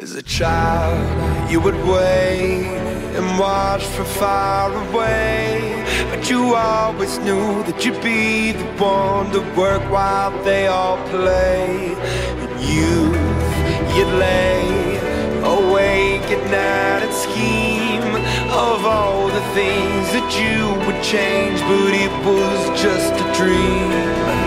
As a child, you would wait and watch from far away, but you always knew that you'd be the one to work while they all play. In youth, you'd lay awake at night and scheme of all the things that you would change, but it was just a dream.